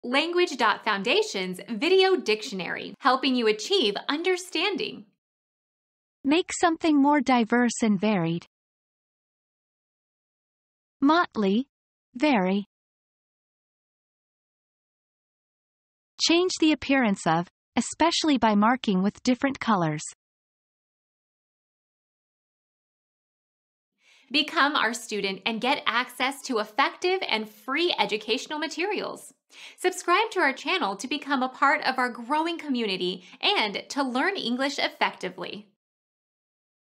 Language.Foundation's Video Dictionary, helping you achieve understanding. Make something more diverse and varied. Motley, vary. Change the appearance of, especially by marking with different colors. Become our student and get access to effective and free educational materials. Subscribe to our channel to become a part of our growing community and to learn English effectively.